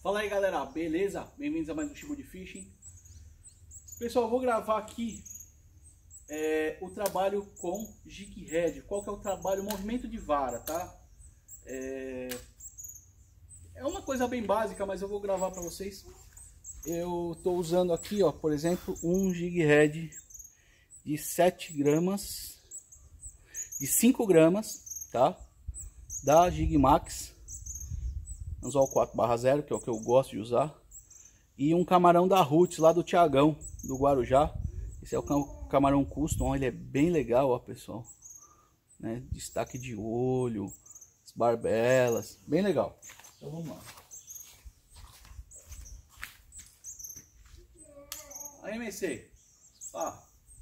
Fala aí galera, beleza? Bem-vindos a mais um Shibu de Fishing. Pessoal, eu vou gravar aqui o trabalho com jig head. Qual que é o trabalho? Movimento de vara, tá? É uma coisa bem básica, mas eu vou gravar para vocês. Eu tô usando aqui, ó, por exemplo, um jig head de 7 gramas, de 5 gramas, tá? Da Jig Max. Vamos usar o 4/0, que é o que eu gosto de usar. E um camarão da Roots, lá do Thiagão, do Guarujá. Esse é o camarão custom, ele é bem legal, ó, pessoal. Né? Destaque de olho, as barbelas, bem legal. Então vamos lá. Aí, MC, ó,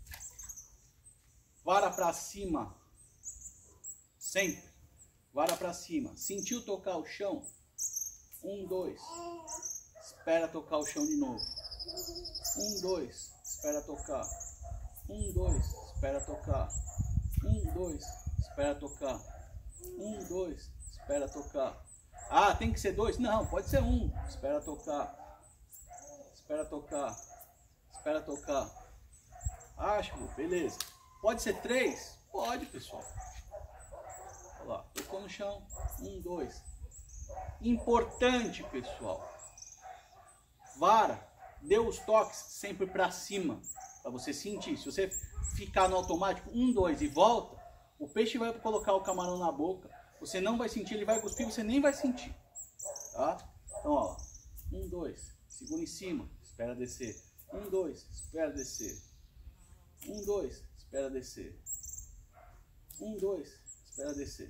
vara pra cima, sempre, vara pra cima. Sentiu tocar o chão? 1, 2, espera tocar o chão de novo. 1, 2, espera tocar. 1, 2, espera tocar. 1, 2, espera tocar. 1, 2, espera tocar. Ah, tem que ser 2? Não, pode ser 1. Espera tocar. Espera tocar. Espera tocar. Acho, beleza. Pode ser 3? Pode, pessoal. Olha lá, tocou no chão. 1, 2. Importante, pessoal, vara, dê os toques sempre para cima, para você sentir. Se você ficar no automático 1, 2 e volta, o peixe vai colocar o camarão na boca, você não vai sentir, ele vai cuspir, você nem vai sentir, tá? Então, ó, 1, 2, segura em cima, espera descer. 1, 2, espera descer. 1, 2, espera descer. 1, 2, espera descer.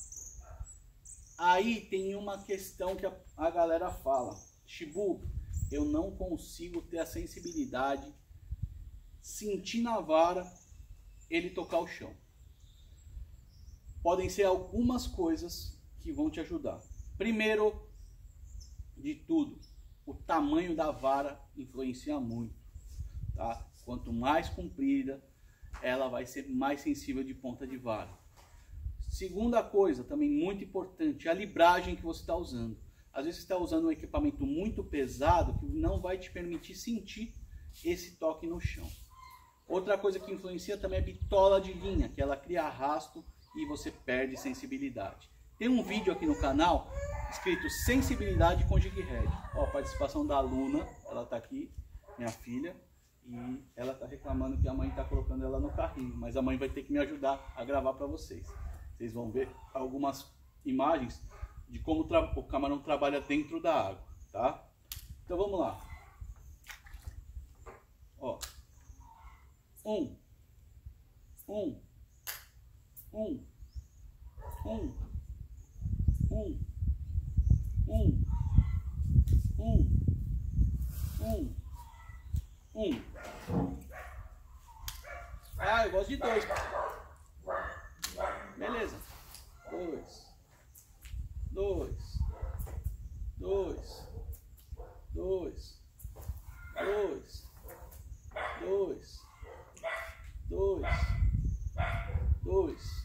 Aí tem uma questão que a galera fala: Shibu, eu não consigo ter a sensibilidade, sentir na vara ele tocar o chão. Podem ser algumas coisas que vão te ajudar. Primeiro de tudo, o tamanho da vara influencia muito, tá? Quanto mais comprida, ela vai ser mais sensível de ponta de vara. Segunda coisa, também muito importante, a libragem que você está usando. Às vezes você está usando um equipamento muito pesado que não vai te permitir sentir esse toque no chão. Outra coisa que influencia também é a bitola de linha, que ela cria arrasto e você perde sensibilidade. Tem um vídeo aqui no canal escrito sensibilidade com jig head. Ó, a participação da Luna, ela está aqui, minha filha, e ela está reclamando que a mãe está colocando ela no carrinho, mas a mãe vai ter que me ajudar a gravar para vocês. Vocês vão ver algumas imagens de como o camarão trabalha dentro da água, tá? Então vamos lá. Ó. 1, 1, 1, 1, 1, 1, 1, 1, 1. Ah, eu gosto de 2. Beleza. 2, 2, 2, 2, 2, 2, 2, 2.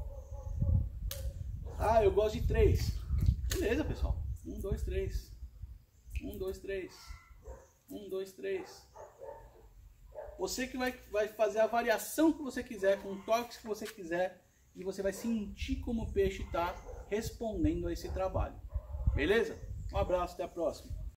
Ah, eu gosto de 3. Beleza, pessoal. 1, 2, 3. 1, 2, 3. 1, 2, 3. Você que vai fazer a variação que você quiser, com toques que você quiser. E você vai sentir como o peixe está respondendo a esse trabalho. Beleza? Um abraço, até a próxima.